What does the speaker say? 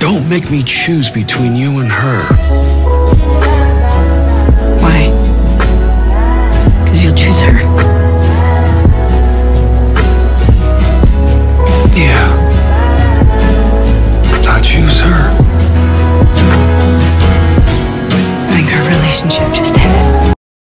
Don't make me choose between you and her. Why? Because you'll choose her. Yeah. I'll choose her. I think our relationship just